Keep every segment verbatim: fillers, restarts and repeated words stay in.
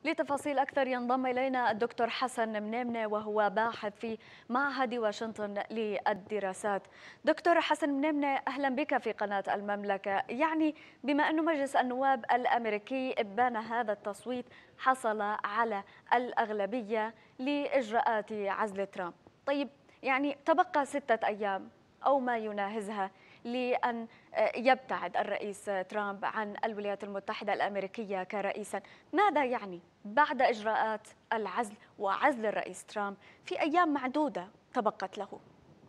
لتفاصيل أكثر ينضم إلينا الدكتور حسن منيمنة وهو باحث في معهد واشنطن للدراسات. دكتور حسن منيمنة، أهلا بك في قناة المملكة. يعني بما أن مجلس النواب الأمريكي إبان هذا التصويت حصل على الأغلبية لإجراءات عزل ترامب، طيب يعني تبقى ستة أيام أو ما يناهزها لأن يبتعد الرئيس ترامب عن الولايات المتحدة الأمريكية كرئيسا. ماذا يعني بعد إجراءات العزل وعزل الرئيس ترامب في أيام معدودة تبقت له؟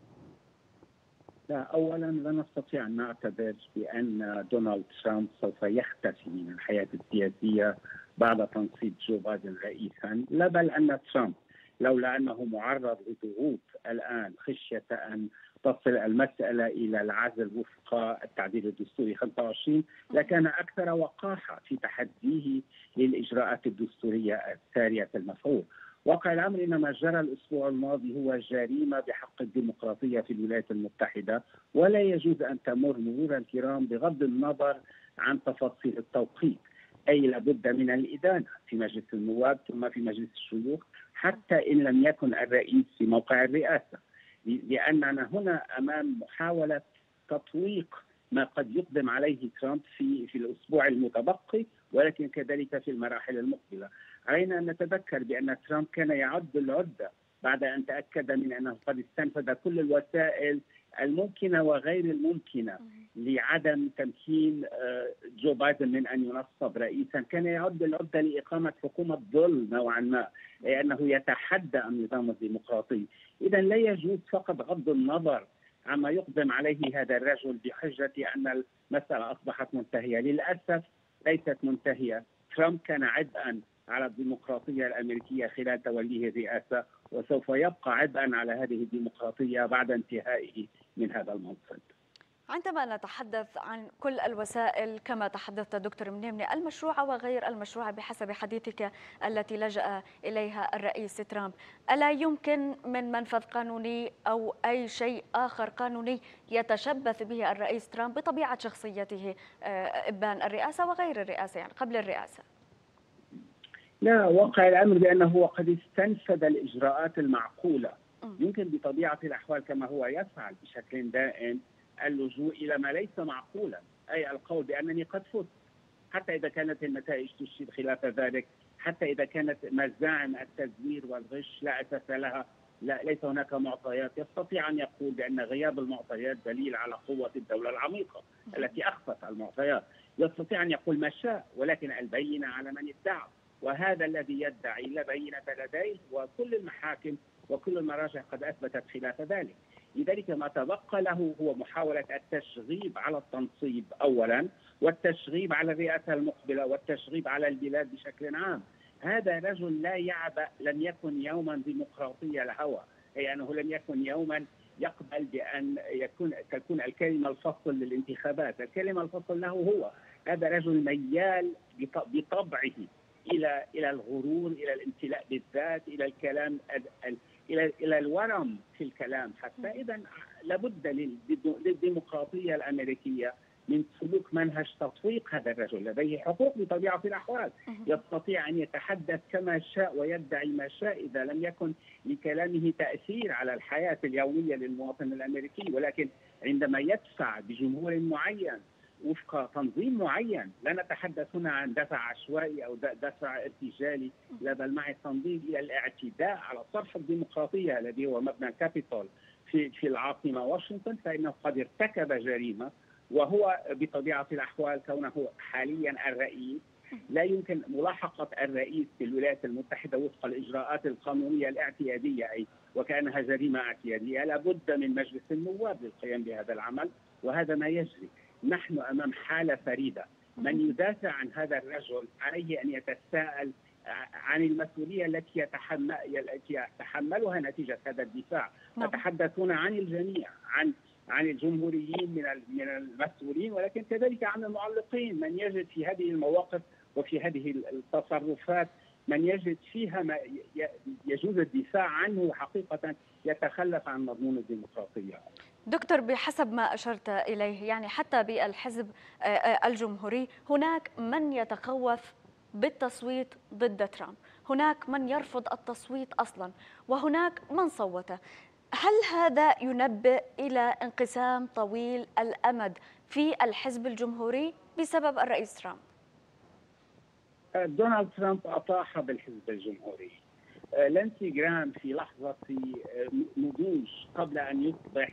لا، أولا لا نستطيع أن نعتبر بأن دونالد ترامب سوف يختفي من الحياة السياسية بعد تنصيب جو بايدن رئيسا، لا بل أن ترامب لولا أنه معرض لضغوط الآن خشية أن تصل المسألة إلى العزل وفق التعديل الدستوري خمسة وعشرين لكان أكثر وقاحة في تحديه للإجراءات الدستورية السارية المفعول. واقع الأمر إن ما جرى الأسبوع الماضي هو جريمة بحق الديمقراطية في الولايات المتحدة، ولا يجوز أن تمر مرور الكرام بغض النظر عن تفاصيل التوقيت، أي لابد من الإدانة في مجلس النواب ثم في مجلس الشيوخ حتى إن لم يكن الرئيس في موقع الرئاسة، لأننا هنا أمام محاولة تطويق ما قد يقدم عليه ترامب في في الأسبوع المتبقي، ولكن كذلك في المراحل المقبلة. علينا أن نتذكر بأن ترامب كان يعد العدة بعد أن تأكد من أنه قد استنفذ كل الوسائل الممكنة وغير الممكنة لعدم تمكين جو بايدن من أن ينصب رئيسا. كان يعد العدة لإقامة حكومة ظل نوعا ما، أي أنه يتحدى النظام الديمقراطي. إذا لا يجوز فقط غض النظر عما يقدم عليه هذا الرجل بحجة أن المسألة أصبحت منتهية. للأسف ليست منتهية. ترامب كان عبئا على الديمقراطية الأمريكية خلال توليه الرئاسة، وسوف يبقى عبئا على هذه الديمقراطية بعد انتهائه من هذا المنصب. عندما نتحدث عن كل الوسائل كما تحدثت دكتور منيمنة المشروعة وغير المشروعة بحسب حديثك التي لجأ إليها الرئيس ترامب، ألا يمكن من منفذ قانوني أو أي شيء آخر قانوني يتشبث به الرئيس ترامب بطبيعة شخصيته إبان الرئاسة وغير الرئاسة، يعني قبل الرئاسة؟ لا، واقع الأمر بأنه وقد استنفذ الإجراءات المعقولة. يمكن بطبيعة الأحوال كما هو يفعل بشكل دائم اللجوء إلى ما ليس معقولا، أي القول بأنني قد فزت، حتى إذا كانت النتائج تشير خلاف ذلك، حتى إذا كانت مزاعم التزوير والغش لا أساس لها، لا ليس هناك معطيات. يستطيع أن يقول بأن غياب المعطيات دليل على قوة الدولة العميقة التي أخفت المعطيات. يستطيع أن يقول ما شاء، ولكن البينة على من ادعى، وهذا الذي يدعي لا بينة لديه، وكل المحاكم وكل المراجع قد أثبتت خلاف ذلك. لذلك ما تبقى له هو محاولة التشغيب على التنصيب أولا، والتشغيب على الرئاسة المقبلة، والتشغيب على البلاد بشكل عام. هذا رجل لا يعبأ، لم يكن يوما ديمقراطية الهوى، أي أنه لم يكن يوما يقبل بأن يكون تكون الكلمة الفصل للانتخابات. الكلمة الفصل له هو. هذا رجل ميال بطبعه إلى إلى الغرور، إلى الامتلاء بالذات، إلى الكلام إلى إلى الورم في الكلام حتى. إذا لابد للديمقراطية الأمريكية من سلوك منهج تطويق هذا الرجل. لديه حقوق بطبيعة الأحوال، يستطيع أن يتحدث كما شاء ويدعي ما شاء إذا لم يكن لكلامه تأثير على الحياة اليومية للمواطن الأمريكي، ولكن عندما يدفع بجمهور معين وفق تنظيم معين، لا نتحدث هنا عن دفع عشوائي أو دفع ارتجالي، لا بل مع التنظيم إلى الاعتداء على صرح الديمقراطية الذي هو مبنى كابيتول في في العاصمة واشنطن، فإنه قد ارتكب جريمة. وهو بطبيعة الأحوال كونه حاليا الرئيس، لا يمكن ملاحقة الرئيس في الولايات المتحدة وفق الإجراءات القانونية الاعتيادية، أي وكأنها جريمة اعتيادية. لابد من مجلس النواب للقيام بهذا العمل، وهذا ما يجري. نحن أمام حالة فريدة. من يدافع عن هذا الرجل عليه أن يتساءل عن المسؤولية التي يتحمل التي يتحملها نتيجة هذا الدفاع. نتحدثون عن الجميع، عن عن الجمهوريين من من المسؤولين، ولكن كذلك عن المعلقين، من يجد في هذه المواقف وفي هذه التصرفات من يجد فيها ما يجوز الدفاع عنه حقيقة يتخلف عن مضمون الديمقراطية. دكتور، بحسب ما أشرت إليه يعني حتى بالحزب الجمهوري هناك من يتخوف بالتصويت ضد ترامب، هناك من يرفض التصويت أصلا وهناك من صوت. هل هذا ينبئ إلى انقسام طويل الأمد في الحزب الجمهوري بسبب الرئيس ترامب؟ دونالد ترامب أطاح بالحزب الجمهوري. لينسي جرام في لحظة نضوج قبل أن يصبح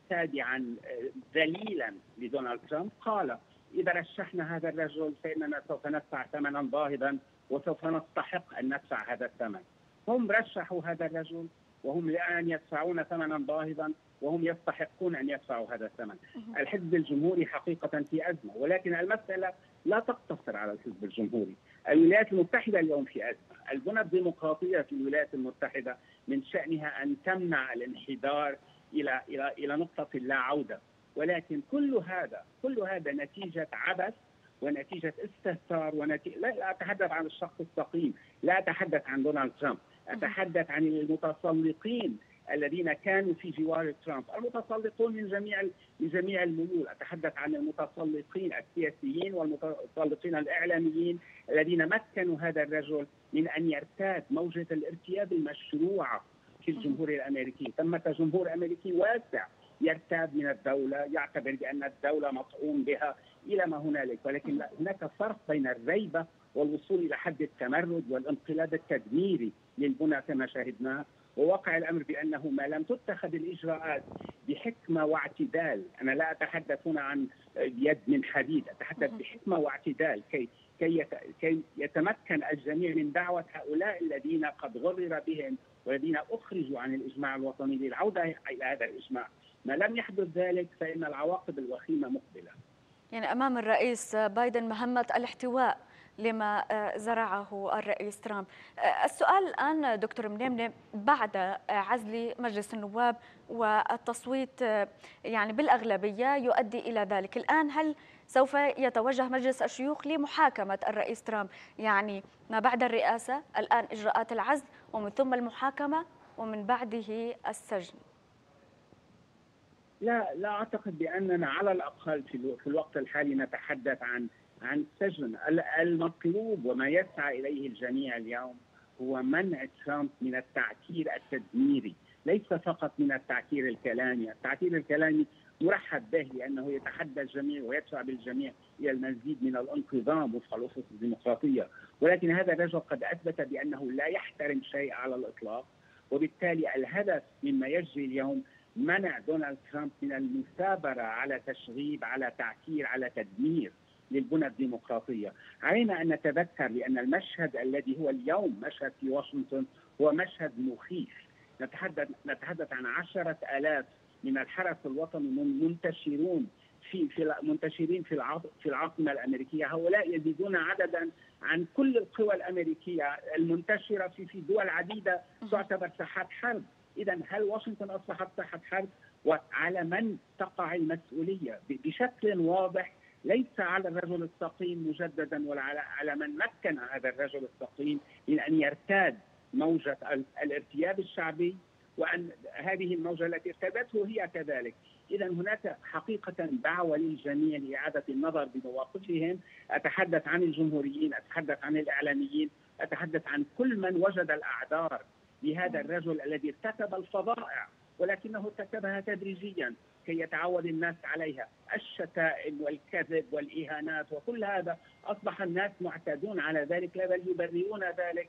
تابعا ذليلا لدونالد ترامب قال: إذا رشحنا هذا الرجل فإننا سوف ندفع ثمنا باهظا وسوف نستحق أن ندفع هذا الثمن. هم رشحوا هذا الرجل وهم الآن يدفعون ثمنا باهظا وهم يستحقون أن يدفعوا هذا الثمن. الحزب الجمهوري حقيقة في أزمة، ولكن المسألة لا تقتصر على الحزب الجمهوري. الولايات المتحدة اليوم في أزمة. البنى الديمقراطية في الولايات المتحدة من شأنها أن تمنع الانحدار إلى إلى إلى نقطة لا عودة، ولكن كل هذا كل هذا نتيجة عبث ونتيجة استهتار ونتيجة. لا, لا أتحدث عن الشخص الثقيل، لا أتحدث عن دونالد ترامب، أتحدث عن المتسلقين الذين كانوا في جوار ترامب، المتسلقون من جميع من جميع الميول. أتحدث عن المتسلقين السياسيين والمتسلقين الإعلاميين الذين مكنوا هذا الرجل من أن يرتاد موجة الارتياب المشروعة في الجمهورية الأمريكية. ثمة جمهور أمريكي واسع يرتاب من الدولة، يعتبر بأن الدولة مطعون بها إلى ما هنالك، ولكن هناك فرق بين الريبة والوصول إلى حد التمرد والانقلاب التدميري للبنى كما شاهدناه، وواقع الأمر بأنه ما لم تتخذ الإجراءات بحكمة واعتدال. أنا لا أتحدث هنا عن يد من حديد، أتحدث بحكمة واعتدال كي كي كي يتمكن الجميع من دعوة هؤلاء الذين قد غرر بهم والذين أخرجوا عن الإجماع الوطني للعودة إلى هذا الإجماع. ما لم يحدث ذلك فإن العواقب الوخيمة مقبلة. يعني أمام الرئيس بايدن مهمة الاحتواء لما زرعه الرئيس ترامب. السؤال الآن دكتور منيمنة، بعد عزل مجلس النواب والتصويت يعني بالأغلبية يؤدي إلى ذلك، الآن هل سوف يتوجه مجلس الشيوخ لمحاكمة الرئيس ترامب؟ يعني ما بعد الرئاسة الآن إجراءات العزل ومن ثم المحاكمة ومن بعده السجن. لا لا أعتقد بأننا على الأقل في الوقت الحالي نتحدث عن عن سجن. المطلوب وما يسعى إليه الجميع اليوم هو منع ترامب من التعكير التدميري، ليس فقط من التعكير الكلامي. التعكير الكلامي مرحب به لأنه يتحدى الجميع ويدفع بالجميع إلى المزيد من الانقضام وفق الأسس الديمقراطية، ولكن هذا الرجل قد أثبت بأنه لا يحترم شيء على الإطلاق، وبالتالي الهدف مما يجري اليوم منع دونالد ترامب من المثابرة على تشغيب، على تعكير، على تدمير للبنى الديمقراطية. علينا أن نتذكر لأن المشهد الذي هو اليوم مشهد في واشنطن هو مشهد مخيف. نتحدث نتحدث عن عشرة آلاف من الحرس الوطني منتشرون في في منتشرين في في العاصمة الأمريكية. هؤلاء يزيدون عددا عن كل القوى الأمريكية المنتشرة في في دول عديدة تعتبر ساحات حرب. إذا هل واشنطن أصبحت ساحة حرب؟ وعلى من تقع المسؤولية؟ بشكل واضح ليس على الرجل الثقيل مجددا ولا على على من مكن هذا الرجل الثقيل من أن يرتاد موجة الارتياب الشعبي، وأن هذه الموجة التي ارتدته هي كذلك. إذا هناك حقيقة دعوة للجميع لإعادة النظر بمواقفهم. أتحدث عن الجمهوريين، أتحدث عن الإعلاميين، أتحدث عن كل من وجد الأعذار لهذا الرجل الذي ارتكب الفظائع، ولكنه ارتكبها تدريجيا كي يتعود الناس عليها. الشتائم والكذب والإهانات وكل هذا أصبح الناس معتادون على ذلك، لا بل يبرئون ذلك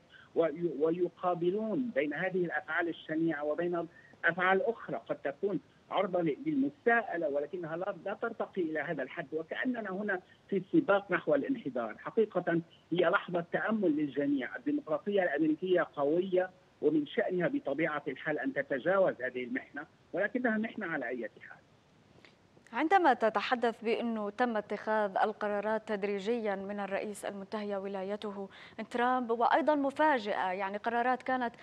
ويقابلون بين هذه الأفعال الشنيعة وبين أفعال أخرى قد تكون عرضة للمساءلة ولكنها لا ترتقي إلى هذا الحد، وكأننا هنا في سباق نحو الانحدار. حقيقة هي لحظة تأمل للجميع. الديمقراطية الأمريكية قوية ومن شأنها بطبيعة الحال أن تتجاوز هذه المحنة، ولكنها محنة على أي حال. عندما تتحدث بأنه تم اتخاذ القرارات تدريجيا من الرئيس المنتهية ولايته ترامب، وأيضا مفاجئة، يعني قرارات كانت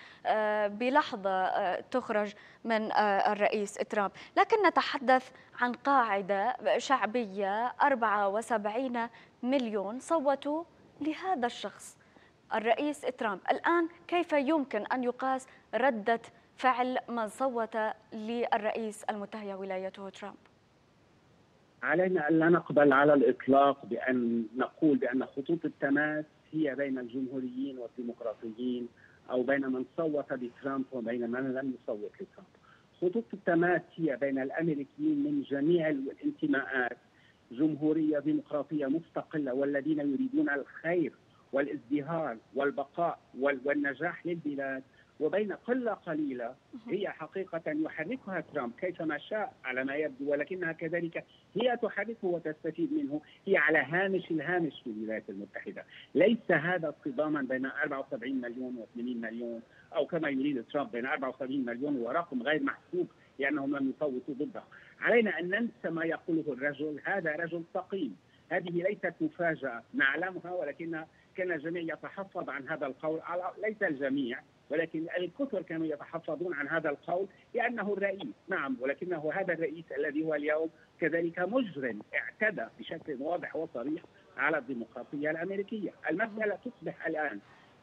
بلحظة تخرج من الرئيس ترامب، لكن نتحدث عن قاعدة شعبية أربعة وسبعين مليون صوتوا لهذا الشخص الرئيس ترامب. الآن كيف يمكن أن يقاس ردة فعل من صوت للرئيس المنتهية ولايته ترامب؟ علينا أن لا نقبل على الإطلاق بأن نقول بأن خطوط التماس هي بين الجمهوريين والديمقراطيين، أو بين من صوت لترامب وبين من لم يصوت لترامب. خطوط التماس هي بين الأمريكيين من جميع الانتماءات، جمهورية ديمقراطية مستقلة والذين يريدون الخير والازدهار والبقاء والنجاح للبلاد، وبين قلة قليلة هي حقيقة يحركها ترامب كيفما شاء على ما يبدو، ولكنها كذلك هي تحركه وتستفيد منه. هي على هامش الهامش في الولايات المتحدة. ليس هذا صداما بين أربعة وسبعين مليون وثمانين مليون، أو كما يريد ترامب بين أربعة وسبعين مليون ورقم غير محسوب لأنهم لم يصوتوا ضده. علينا أن ننسى ما يقوله الرجل. هذا رجل ثقيل. هذه ليست مفاجأة نعلمها، ولكن كان الجميع يتحفظ عن هذا القول. ليس الجميع، ولكن الكثر كانوا يتحفظون عن هذا القول لأنه الرئيس. نعم، ولكنه هذا الرئيس الذي هو اليوم كذلك مجرم اعتدى بشكل واضح وصريح على الديمقراطية الأمريكية. المسألة تصبح الآن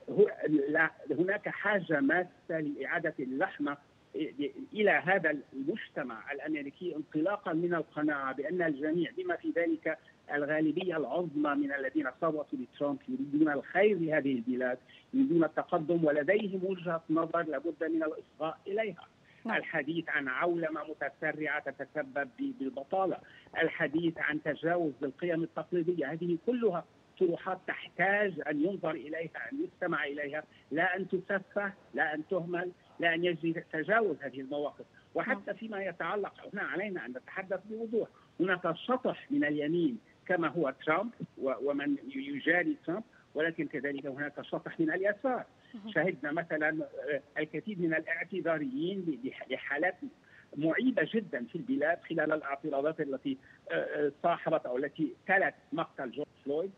هناك حاجة ماسة لإعادة اللحمة إلى هذا المجتمع الأمريكي، انطلاقا من القناعة بأن الجميع بما في ذلك الغالبية العظمى من الذين صوتوا لترامب يريدون الخير لهذه البلاد، يريدون التقدم، ولديهم وجهة نظر لابد من الإصغاء إليها. نعم. الحديث عن عولمة متسرعة تتسبب بالبطالة، الحديث عن تجاوز للقيم التقليدية، هذه كلها طروحات تحتاج أن ينظر إليها، أن يستمع إليها، لا أن تسفه، لا أن تهمل، لا أن يجري تجاوز هذه المواقف. وحتى فيما يتعلق، هنا علينا أن نتحدث بوضوح. هناك شطح من اليمين كما هو ترامب ومن يجاري ترامب، ولكن كذلك هناك شطح من اليسار. شهدنا مثلا الكثير من الاعتذاريين لحالات معيبة جدا في البلاد خلال الاعتراضات التي صاحبت أو التي تلت مقتل جورج فلويد،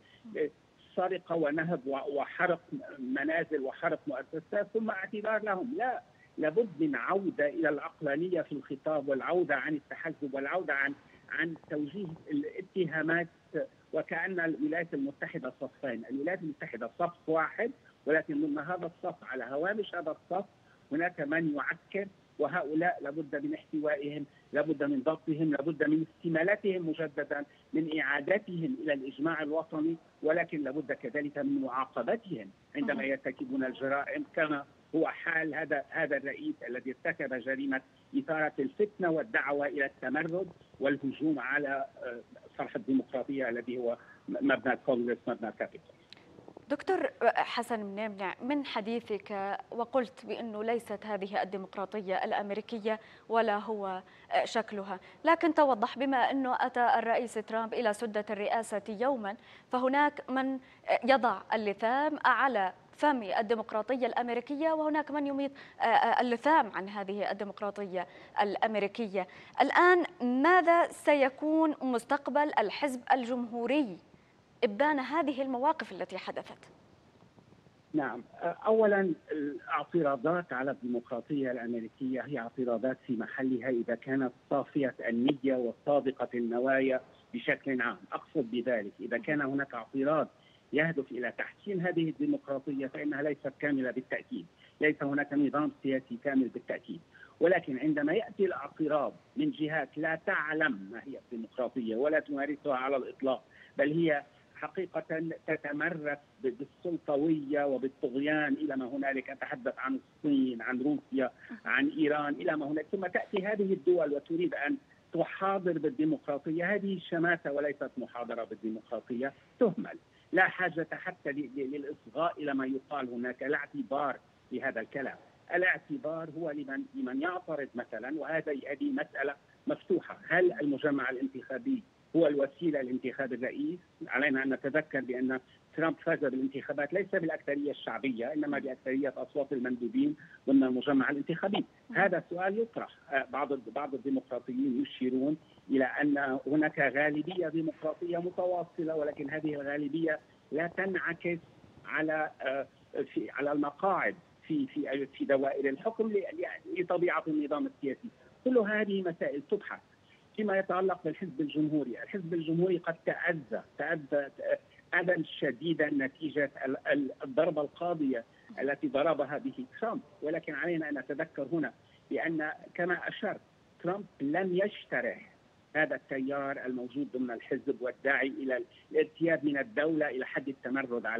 سرقة ونهب وحرق منازل وحرق مؤسسات، ثم اعتذار لهم. لا، لابد من عودة إلى العقلانية في الخطاب، والعودة عن التحزب، والعودة عن عن توجيه الاتهامات، وكأن الولايات المتحدة صفين. الولايات المتحدة صف واحد، ولكن ضمن هذا الصف على هوامش هذا الصف هناك من يعكر، وهؤلاء لابد من احتوائهم، لابد من ضبطهم، لابد من استمالتهم مجددا، من إعادتهم إلى الإجماع الوطني، ولكن لابد كذلك من معاقبتهم عندما يرتكبون الجرائم، كما هو حال هذا هذا الرئيس الذي ارتكب جريمة إثارة الفتنة والدعوة إلى التمرد والهجوم على صرح الديمقراطية الذي هو مبنى الكونغرس، مبنى الكابيتول. دكتور حسن منيمنع، من حديثك وقلت بأنه ليست هذه الديمقراطية الأمريكية ولا هو شكلها، لكن توضح بما أنه أتى الرئيس ترامب إلى سدة الرئاسة يوما، فهناك من يضع اللثام على فم الديمقراطية الأمريكية، وهناك من يميط اللثام عن هذه الديمقراطية الأمريكية. الآن ماذا سيكون مستقبل الحزب الجمهوري إبان هذه المواقف التي حدثت؟ نعم، أولا الاعتراضات على الديمقراطية الأمريكية هي اعتراضات في محلها إذا كانت صافية النية وصادقة النوايا بشكل عام. أقصد بذلك إذا كان هناك اعتراض يهدف إلى تحسين هذه الديمقراطية فإنها ليست كاملة بالتأكيد، ليس هناك نظام سياسي كامل بالتأكيد، ولكن عندما يأتي الاعتراض من جهات لا تعلم ما هي الديمقراطية ولا تمارسها على الإطلاق، بل هي حقيقة تتمرس بالسلطوية وبالطغيان إلى ما هنالك، أتحدث عن الصين، عن روسيا، عن إيران، إلى ما هنالك، ثم تأتي هذه الدول وتريد أن تحاضر بالديمقراطية. هذه الشماتة وليست محاضرة بالديمقراطية، تهمل. لا حاجة حتى للإصغاء إلى ما يقال هناك، لا اعتبار لهذا الكلام. الاعتبار هو لمن لمن يعترض مثلا، وهذه هذه مسألة مفتوحة. هل المجمع الانتخابي هو الوسيلة لانتخاب الرئيس؟ علينا أن نتذكر بأن ترامب فاز بالانتخابات ليس بالأكثرية الشعبية، إنما بأكثرية أصوات المندوبين ضمن المجمع الانتخابي. هذا سؤال يطرح. بعض بعض الديمقراطيين يشيرون إلى أن هناك غالبية ديمقراطية متواصلة، ولكن هذه الغالبية لا تنعكس على في على المقاعد في في في دوائر الحكم لطبيعة النظام السياسي. كل هذه مسائل تبحث. فيما يتعلق بالحزب الجمهوري، الحزب الجمهوري قد تأذى تأذى أذى شديدا نتيجة الضربة القاضية التي ضربها به ترامب، ولكن علينا أن نتذكر هنا بأن كما أشرت ترامب لم يشترح هذا التيار الموجود ضمن الحزب والداعي إلى الارتياد من الدولة إلى حد التمرد عليها،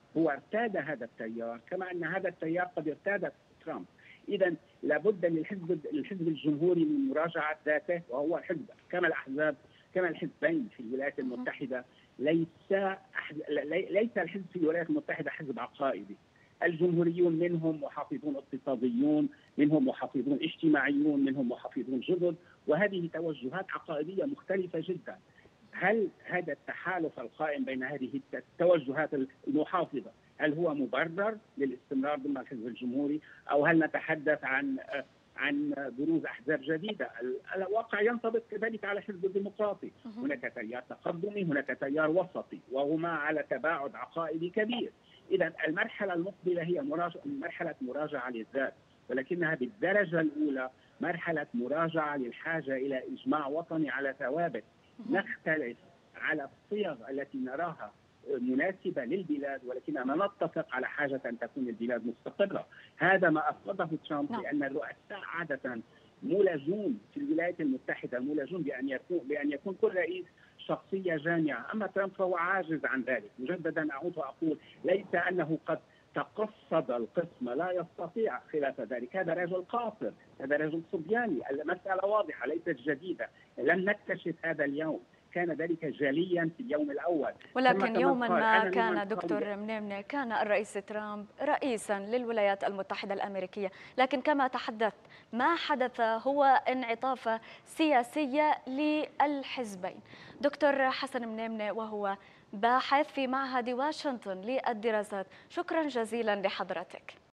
هو ارتاد هذا التيار كما أن هذا التيار قد ارتاد ترامب. إذا لابد للحزب الحزب الجمهوري من مراجعة ذاته، وهو حزب كما الأحزاب كما الحزبين في الولايات المتحدة. ليس ليس الحزب في الولايات المتحدة حزب عقائدي. الجمهوريون منهم محافظون اقتصاديون، منهم محافظون اجتماعيون، منهم محافظون جدد، وهذه توجهات عقائدية مختلفة جدا. هل هذا التحالف القائم بين هذه التوجهات المحافظة هل هو مبرر للاستمرار ضمن الحزب الجمهوري، او هل نتحدث عن عن بروز احزاب جديده؟ الواقع ينطبق كذلك على الحزب الديمقراطي. هناك تيار تقدمي، هناك تيار وسطي، وهما على تباعد عقائدي كبير. اذا المرحله المقبله هي مراجعة مرحله مراجعه للذات، ولكنها بالدرجه الاولى مرحله مراجعه للحاجه الى اجماع وطني على ثوابت نختلف على الصيغ التي نراها مناسبة للبلاد، ولكننا نتفق على حاجة أن تكون البلاد مستقرة. هذا ما أفرضه ترامب، لأن الرؤساء عادة مولجون في الولايات المتحدة، مولجون بأن يكون بأن يكون كل رئيس شخصية جامعة. أما ترامب فهو عاجز عن ذلك. مجددا أعود وأقول ليس أنه قد تقصد القسم، لا يستطيع خلاف ذلك. هذا رجل قاصر، هذا رجل صبياني. المسألة واضحة ليست جديدة، لم نكتشف هذا اليوم، كان ذلك جليا في اليوم الأول. ولكن يوما ما كان دكتور منيمنة كان الرئيس ترامب رئيسا للولايات المتحدة الأمريكية، لكن كما تحدثت ما حدث هو انعطافة سياسية للحزبين. دكتور حسن منيمنة وهو باحث في معهد واشنطن للدراسات، شكرا جزيلا لحضرتك.